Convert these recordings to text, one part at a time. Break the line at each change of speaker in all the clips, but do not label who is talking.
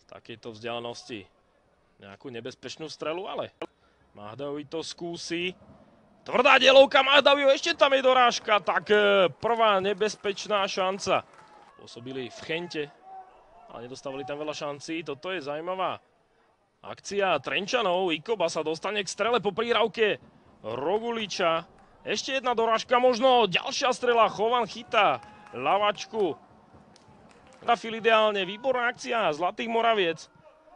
takejto vzdialenosti nejakú nebezpečnú strelu, ale Mahdawi to skúsi. Tvrdá delovka Mahdawiho, ešte tam je dorážka, tak prvá nebezpečná šanca. Pôsobili v Chente, ale nedostávali tam veľa šancí. Toto je zaujímavá akcia Trenčanov. Ikoba sa dostane k strele po príravke Roguliča. Ešte jedna dorážka, možno ďalšia strela. Chovan chytá ľavačku. Trafil ideálne, výborná akcia, Zlatý Moraviec.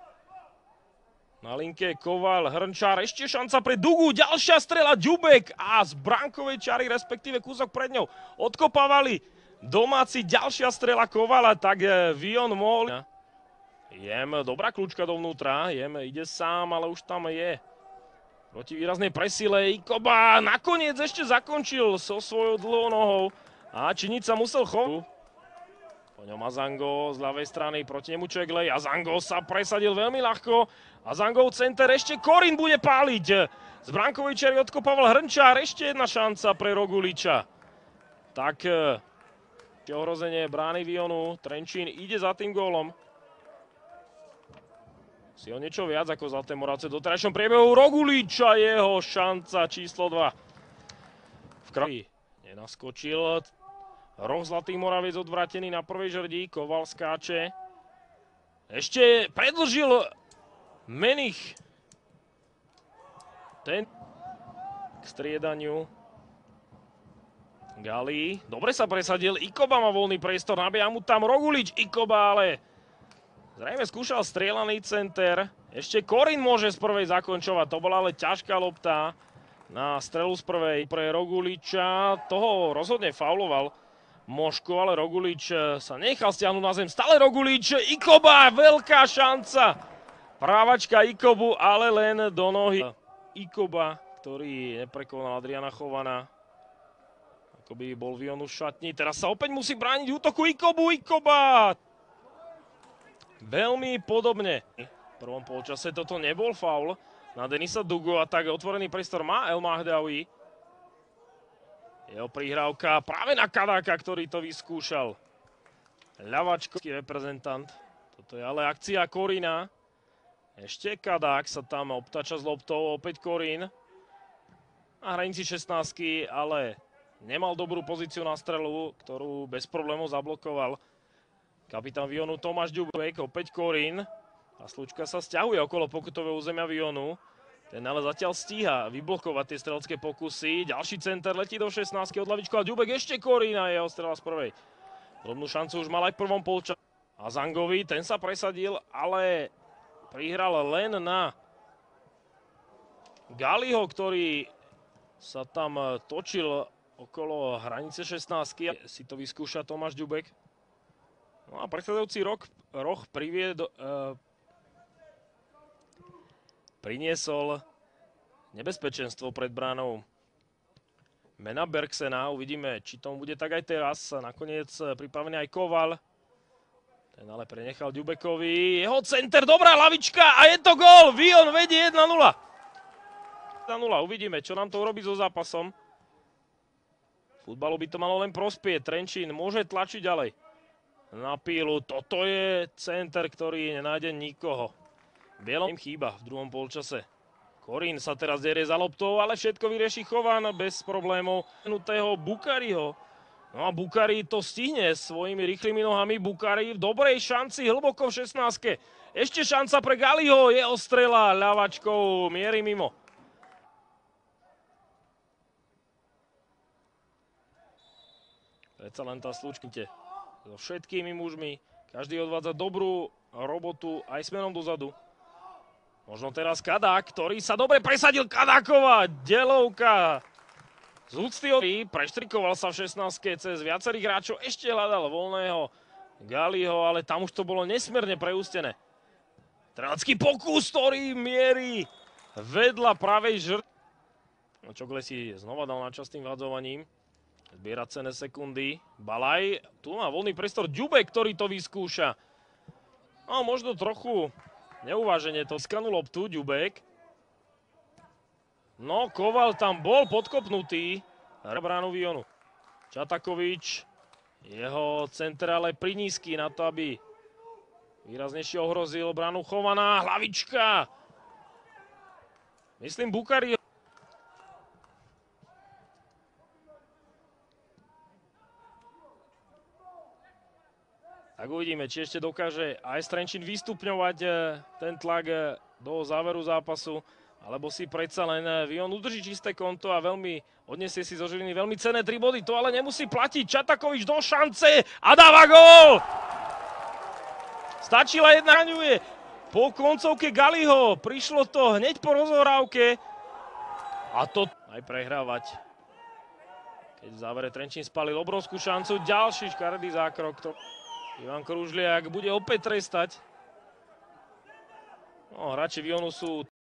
Na linke Koval, Hrnčár, ešte šanca pre Dugu, ďalšia strela, Ďubek a z bránkovej čary, respektíve kúsok pred ňou, odkopávali domáci, ďalšia strela Kovala, tak Vion mohol. Jem, dobrá kľúčka dovnútra, Jem ide sám, ale už tam je. Proti výraznej presile, Ikoba nakoniec ešte zakončil so svojou dlhou nohou a činiť sa musel chovu. Po ňom Azango z ľavej strany, proti nemu Čeglej. Azango sa presadil veľmi ľahko. Azangov center, ešte Korin bude páliť. Z bránkovej čery odkopával Hrnčár, ešte jedna šanca pre Roguliča. Tak, ohrozenie brány Vionu, Trenčín ide za tým gólom. Si o niečo viac ako Zlaté Moravce v doterajšom priebehu. Roguliča, jeho šanca číslo 2. V kraji nenaskočil. Roh Zlatý Moraviec odvrátený na prvej žrdí, Koval skáče. Ešte predĺžil Menich. Ten k striedaniu. Gali, dobre sa presadil, Ikoba má voľný priestor, nabieha mu tam Rogulič, Ikoba ale zrejme skúšal strieľaný center. Ešte Korin môže z prvej zakončovať, to bola ale ťažká lopta na strelu z prvej pre Roguliča. Toho rozhodne fauloval Moško, ale Rogulič sa nechal stiahnuť na zem. Stále Rogulič, Ikoba, veľká šanca. Právačka Ikobu, ale len do nohy. Ikoba, ktorý neprekonal Adriana Chovana. Ako by bol Vion v šatni. Teraz sa opäť musí brániť útoku Ikobu. Ikoba! Veľmi podobne. V prvom polčase toto nebol faul na Denisa Dugu a tak otvorený priestor má El Mahdawi. Jeho prihrávka práve na Kadáka, ktorý to vyskúšal. Ľavačkovský reprezentant. Toto je ale akcia Korina. Ešte Kadák sa tam obtača s loptou, opäť Korin. Na hranici 16, ale nemal dobrú pozíciu na strelu, ktorú bez problémov zablokoval kapitán Vionu Tomáš Ďubek, opäť Korin. A slučka sa sťahuje okolo pokutového územia Vionu. Ten ale zatiaľ stíha vyblokovať tie strelecké pokusy. Ďalší center letí do 16 od lavičku a Ďubek ešte Korin a jeho strela z prvej. Podobnú šancu už mal aj v prvom polčase. A Zangovi, ten sa presadil, ale prihral len na Galiho, ktorý sa tam točil okolo hranice 16. Si to vyskúša Tomáš Ďubek. No a predchádzajúci roh priniesol nebezpečenstvo pred bránou Mena Bergsena. Uvidíme, či tomu bude tak aj teraz. Nakoniec pripravený aj Koval. Ten ale prenechal Ďubekovi. Jeho center, dobrá lavička a je to gól! Vion vedie 1-0. 1-0, uvidíme, čo nám to urobí so zápasom. Futbalu by to malo len prospieť. Trenčín môže tlačiť ďalej na pílu. Toto je center, ktorý nenájde nikoho. Bielom im chýba v druhom polčase. Korin sa teraz derie za loptou, ale všetko vyrieši Chovan bez problémov. Bukariho. No a Bukari to stihne svojimi rýchlymi nohami. Bukari v dobrej šanci, hlboko v 16. Ešte šanca pre Galiho, jeho strela ľavačkou mierí mimo. Predsa len tá slučkite so všetkými mužmi. Každý odvádza dobrú robotu aj smerom dozadu. Možno teraz Kadák, ktorý sa dobre presadil. Kadáková delovka z úcty. Preštrikoval sa v 16. cez viacerých hráčov. Ešte hľadal voľného Galiho, ale tam už to bolo nesmierne preústené. Strelecký pokus, ktorý mierí vedľa pravej žrtve. No Čogle si znova dal na čas tým vadzovaním. Zbiera cenné sekundy. Balaj, tu má voľný priestor Ďubek, ktorý to vyskúša. No možno trochu neuváženie to skanul loptu Ďubek. No, Koval tam bol podkopnutý. Bránu Vionu. Čatakovič. Jeho center ale prinízky na to, aby Výraznejšie ohrozil branu Chovaná. Hlavička. Myslím Bukari. Tak uvidíme, či ešte dokáže aj Trenčín vystupňovať ten tlak do záveru zápasu, alebo si predsa len Vion udrží čisté konto a veľmi odniesie si zo Žiliny veľmi cenné 3 body. To ale nemusí platiť. Čatakovič do šance a dáva gól! Stačila jedna raňuje. Po koncovke Galiho prišlo to hneď po rozohrávke a to aj prehrávať. Keď v závere Trenčín spálil obrovskú šancu, ďalší škaredý zákrok. To Ivan Kružliak bude opäť trestať. No, hráči Vionu sú